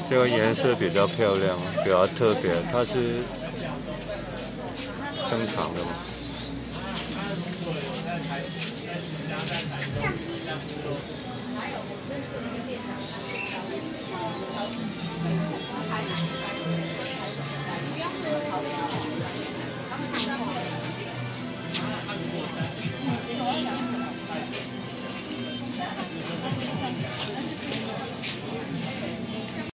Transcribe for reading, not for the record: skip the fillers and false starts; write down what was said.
这个颜色比较漂亮，比较特别，它是正常的吗？